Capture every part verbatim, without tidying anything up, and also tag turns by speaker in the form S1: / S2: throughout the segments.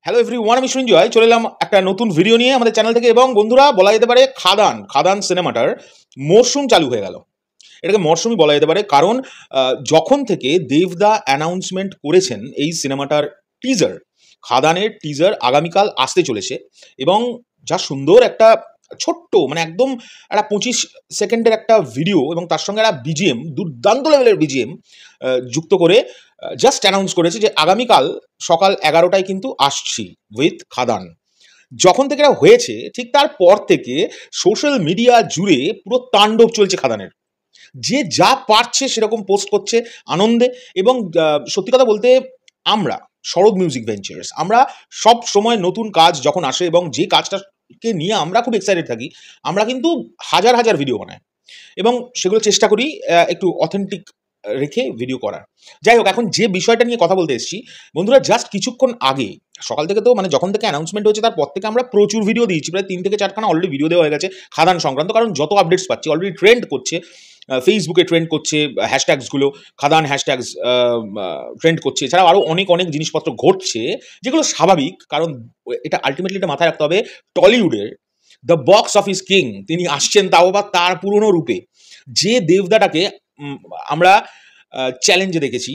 S1: Hello everyone, আমি সঞ্জয় চলে এলাম একটা নতুন ভিডিও নিয়ে আমাদের চ্যানেল থেকে। এবং বন্ধুরা, বলা যেতে পারে খাদান খাদান সিনেমাটার মরশুম চালু হয়ে গেল। এটাকে মরশুমই বলা যেতে পারে, কারণ আহ, যখন থেকে দেবদা অ্যানাউন্সমেন্ট করেছেন এই সিনেমাটার টিজার, খাদানের টিজার আগামীকাল আসতে চলেছে। এবং যা সুন্দর একটা ছোট্ট, মানে একদম একটা পঁচিশ সেকেন্ডের একটা ভিডিও এবং তার সঙ্গে একটা বিজিএম, দুর্দান্ত লেভেলের বিজিএম যুক্ত করে জাস্ট অ্যানাউন্স করেছে যে আগামীকাল সকাল এগারোটায় কিন্তু আসছি উইথ খাদান। যখন থেকে এটা হয়েছে ঠিক তারপর থেকে সোশ্যাল মিডিয়া জুড়ে পুরো তাণ্ডব চলছে খাদানের। যে যা পারছে সেরকম পোস্ট করছে আনন্দে। এবং আহ, সত্যি কথা বলতে, আমরা শরৎ মিউজিক ভেঞ্চার্স, আমরা সব সময় নতুন কাজ যখন আসে এবং যে কাজটাকে নিয়ে আমরা খুব এক্সাইটেড থাকি, আমরা কিন্তু হাজার হাজার ভিডিও বানাই এবং সেগুলো চেষ্টা করি আহ, একটু অথেন্টিক রেখে ভিডিও করার। যাই হোক, এখন যে বিষয়টা নিয়ে কথা বলতে এসেছি বন্ধুরা, জাস্ট কিছুক্ষণ আগে সকাল থেকে, তো মানে যখন থেকে অ্যানাউন্সমেন্ট হয়েছে তারপর থেকে আমরা প্রচুর ভিডিও দিয়েছি, প্রায় তিন থেকে চারখানা অলরেডি ভিডিও দেওয়া হয়ে গেছে খাদান সংক্রান্ত। কারণ যত আপডেটস পাচ্ছি অলরেডি ট্রেন্ড করছে, ফেসবুকে ট্রেন্ড করছে হ্যাশট্যাগসগুলো, খাদান হ্যাশট্যাগস ট্রেন্ড করছে। এছাড়াও আরও অনেক অনেক জিনিসপত্র ঘটছে, যেগুলো স্বাভাবিক, কারণ এটা আলটিমেটলি এটা মাথায় রাখতে হবে, টলিউডের দ্য বক্স অফিস কিং তিনি আসছেন, তাও বা তার পুরনো রূপে। যে দেবদাটাকে আমরা চ্যালেঞ্জে দেখেছি,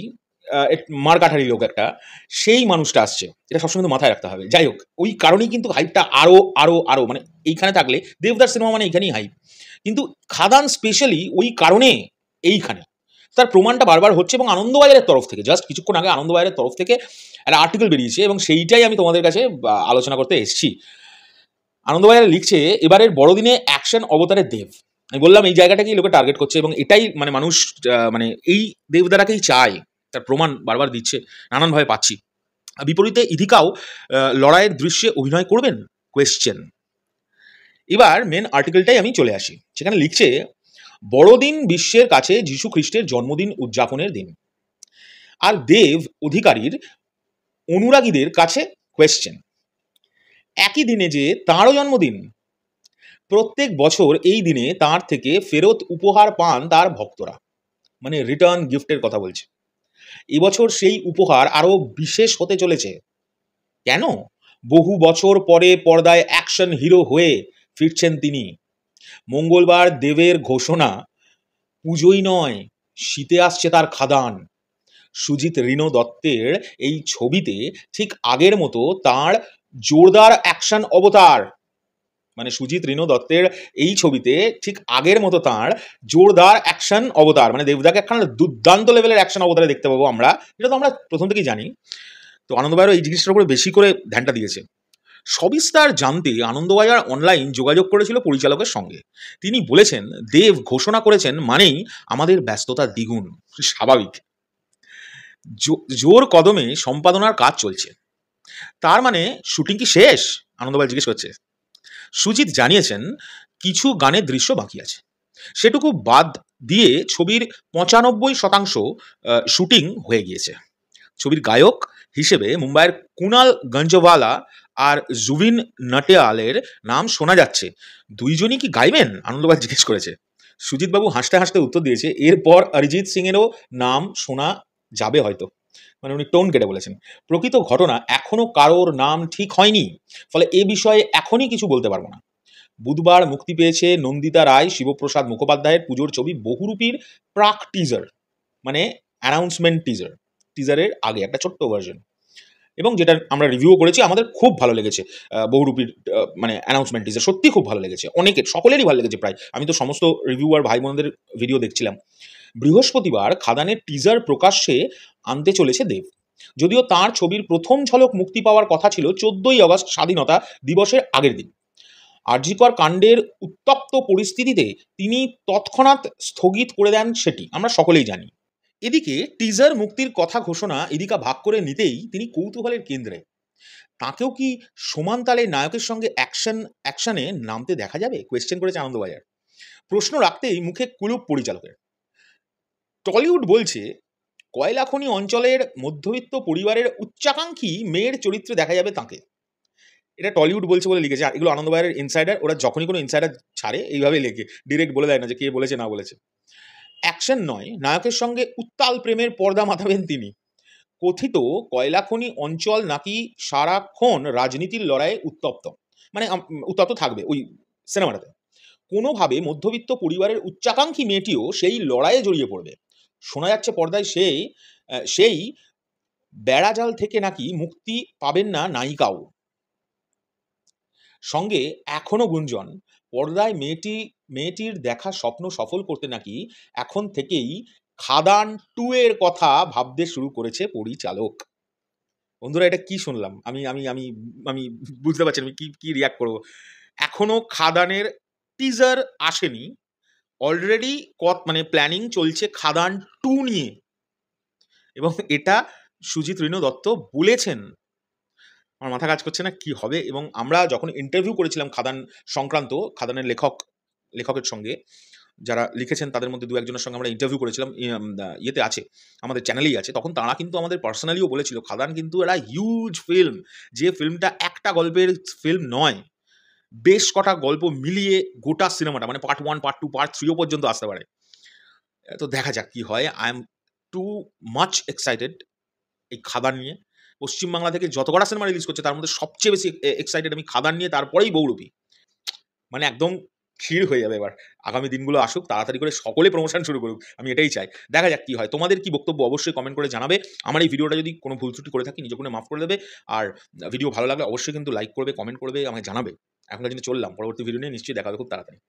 S1: মার কাঠারি লোক একটা, সেই মানুষটা আসছে, এটা সবসময় কিন্তু মাথায় রাখতে হবে। যাই হোক, ওই কারণেই কিন্তু হাইপটা আরও আরও আরও মানে এইখানে থাকলে দেবদার সিনেমা মানে এইখানেই হাইপ, কিন্তু খাদান স্পেশালি ওই কারণে এইখানে তার প্রমাণটা বারবার হচ্ছে। এবং আনন্দবাজারের তরফ থেকে জাস্ট কিছুক্ষণ আগে আনন্দবাজারের তরফ থেকে একটা আর্টিকেল বেরিয়েছে এবং সেইটাই আমি তোমাদের কাছে আলোচনা করতে এসেছি। আনন্দবাজারে লিখছে, এবারের বড়দিনে অ্যাকশন অবতারের দেব। আমি বললাম এই জায়গাটাকেই লোকে টার্গেট করছে এবং এটাই মানে মানুষ মানে এই দেবদারাকেই চায়, তার প্রমাণ বারবার দিচ্ছে, নানানভাবে পাচ্ছি। বিপরীতে ইধিকাও লড়াইয়ের দৃশ্যে অভিনয় করবেন কোয়েশ্চেন। এবার মেন আর্টিকেলটাই আমি চলে আসি, সেখানে লিখছে, বড়দিন বিশ্বের কাছে যীশু খ্রিস্টের জন্মদিন উদযাপনের দিন, আর দেব অধিকারীর অনুরাগীদের কাছে কোয়েশ্চেন, একই দিনে যে তাঁরও জন্মদিন। প্রত্যেক বছর এই দিনে তার থেকে ফেরত উপহার পান তার ভক্তরা, মানে রিটার্ন গিফটের কথা বলছে। এবছর সেই উপহার আরো বিশেষ হতে চলেছে। কেন? বহু বছর পরে পর্দায় অ্যাকশন হিরো হয়ে ফিরছেন তিনি। মঙ্গলবার দেবের ঘোষণা, পুজোই নয়, শীতে আসছে তার খাদান। সুজিত রিনো দত্তের এই ছবিতে ঠিক আগের মতো তার জোরদার অ্যাকশন অবতার, মানে সুজিত রিনো দত্তের এই ছবিতে ঠিক আগের মতো তাঁর জোরদার অ্যাকশন অবতার, মানে দেবদাকে একখানা দুর্দান্ত লেভেলের অ্যাকশন অবতারে দেখতে পাবো আমরা। এটা তো আমরা প্রথম থেকেই জানি। তো আনন্দবাজার এই জিনিসটার উপরে বেশি করে ধ্যানটা দিয়েছে। সবিস্তার জানতে আনন্দবাজার অনলাইন যোগাযোগ করেছিল পরিচালকের সঙ্গে। তিনি বলেছেন, দেব ঘোষণা করেছেন মানেই আমাদের ব্যস্ততা দ্বিগুণ। স্বাভাবিক, জোর কদমে সম্পাদনার কাজ চলছে। তার মানে শুটিং কি শেষ? আনন্দবাজার জিজ্ঞেস করছে। সুজিত জানিয়েছেন, কিছু গানের দৃশ্য বাকি আছে, সেটুকু বাদ দিয়ে ছবির পঁচানব্বই শতাংশ শুটিং হয়ে গিয়েছে। ছবির গায়ক হিসেবে মুম্বাইয়ের কুনাল গঞ্জওয়ালা আর জুবিন নটিয়ালের নাম শোনা যাচ্ছে। দুইজনই কি গাইবেন? আনন্দবাজার জিজ্ঞেস করেছে। সুজিতবাবু হাসতে হাসতে উত্তর দিয়েছে, এরপর অরিজিৎ সিং এরও নাম শোনা যাবে হয়তো। মানে উনি টোন কেটে বলেছেন, প্রকৃত ঘটনা এখনো কারোর নাম ঠিক হয়নি, ফলে এ বিষয়ে এখনই কিছু বলতে পারবো না। বুধবার মুক্তি পেয়েছে নন্দিতা রায় শিবপ্রসাদ মুখোপাধ্যায়ের পুজোর ছবি বহুরূপীর প্রাক টিজার, মানে অ্যানাউন্সমেন্ট টিজার, টিজারের আগে একটা ছোট্ট ভার্জন, এবং যেটা আমরা রিভিউ করেছি, আমাদের খুব ভালো লেগেছে। বহুরূপীর মানে অ্যানাউন্সমেন্ট টিজার সত্যি খুব ভালো লেগেছে, অনেকের, সকলেরই ভালো লেগেছে প্রায়। আমি তো সমস্ত রিভিউয়ার ভাই বোনদের ভিডিও দেখছিলাম। বৃহস্পতিবার খাদানের টিজার প্রকাশ্যে আনতে চলেছে দেব। যদিও তার ছবির প্রথম ঝলক মুক্তি পাওয়ার কথা ছিল চোদ্দই আগস্ট স্বাধীনতা দিবসের আগের দিন। আরজিকর কাণ্ডের উত্তপ্ত পরিস্থিতিতে তিনি তৎক্ষণাৎ স্থগিত করে দেন, সেটি আমরা সকলেই জানি। এদিকে টিজার মুক্তির কথা ঘোষণা এদিকা ভাগ করে নিতেই তিনি কৌতূহলের কেন্দ্রে। তাকেও কি সমান তালে নায়কের সঙ্গে অ্যাকশন অ্যাকশনে নামতে দেখা যাবে? কোয়েশ্চেন করেছে আনন্দবাজার। প্রশ্ন রাখতেই মুখে কুলুপ পরিচালকের। টলিউড বলছে, কয়লাখনি অঞ্চলের মধ্যবিত্ত পরিবারের উচ্চাকাঙ্ক্ষী মেয়ের চরিত্রে দেখা যাবে তাকে। এটা টলিউড বলছে বলে লিখেছে। এগুলো আনন্দবাজারের ইনসাইডার, ওরা যখনই কোনো ইনসাইডার ছাড়ে এইভাবে লেখে, ডিরেক্ট বলে দেয় না যে কে বলেছে না বলেছে। অ্যাকশন নয়, নায়কের সঙ্গে উত্তাল প্রেমের পর্দা মাথাবেন তিনি। কথিত কয়লা খনি অঞ্চল নাকি সারাক্ষণ রাজনীতির লড়াইয়ে উত্তপ্ত, মানে আম, উত্তপ্ত থাকবে ওই সিনেমাটাতে। কোনোভাবে মধ্যবিত্ত পরিবারের উচ্চাকাঙ্ক্ষী মেয়েটিও সেই লড়াইয়ে জড়িয়ে পড়বে। শোনা যাচ্ছে পর্দায় সেই আহ, সেই বেড়াজাল থেকে নাকি মুক্তি পাবেন না নায়িকাও। সঙ্গে এখনো গুঞ্জন, পর্দায় মেয়েটি মেয়েটির দেখা স্বপ্ন সফল করতে নাকি এখন থেকেই খাদান টু এর কথা ভাবতে শুরু করেছে পরিচালক। বন্ধুরা, এটা কি শুনলাম? আমি আমি আমি আমি বুঝতে পারছি না আমি কি কি রিয়াক্ট করবো। এখনো খাদানের টিজার আসেনি, অলরেডি কত মানে প্ল্যানিং চলছে খাদান টু নিয়ে, এবং এটা সুজিত রেণু দত্ত বলেছেন। আমার মাথা কাজ করছে না কি হবে। এবং আমরা যখন ইন্টারভিউ করেছিলাম খাদান সংক্রান্ত, খাদানের লেখক লেখকের সঙ্গে যারা লিখেছেন তাদের মধ্যে দু একজনের সঙ্গে আমরা ইন্টারভিউ করেছিলাম, ইয়েতে আছে আমাদের চ্যানেলেই আছে, তখন তারা কিন্তু আমাদের পার্সোনালিও বলেছিল খাদান কিন্তু একটা হিউজ ফিল্ম, যে ফিল্মটা একটা গল্পের ফিল্ম নয়, বেশ কটা গল্প মিলিয়ে গোটা সিনেমাটা, মানে part one part two part থ্রিও পর্যন্ত আসতে পারে। তো দেখা যাক কি হয়। I am too much excited এই খাদান নিয়ে। পশ্চিমবাংলা থেকে যত কটা সিনেমা রিলিজ করছে তার মধ্যে সবচেয়ে বেশি এক্সাইটেড আমি খাদান নিয়ে, তারপরেই বৌরবী। মানে একদম ক্ষীর হয়ে যাবে এবার। আগামী দিনগুলো আসুক, তাড়াতাড়ি করে সকলে প্রমোশন শুরু করুক, আমি এটাই চাই। দেখা যাক কি হয়। তোমাদের কি বক্তব্য অবশ্যই কমেন্ট করে জানাবে। আমার এই ভিডিওটা যদি কোনো ভুল ত্রুটি করে থাকি নিজে কোনো মাফ করে দেবে। আর ভিডিও ভালো লাগলে অবশ্যই কিন্তু লাইক করবে, কমেন্ট করবে, আমাকে জানাবে। এখন কিন্তু চললাম, পরবর্তী ভিডিও নিয়ে নিশ্চয়ই দেখা হবে খুব তাড়াতাড়ি।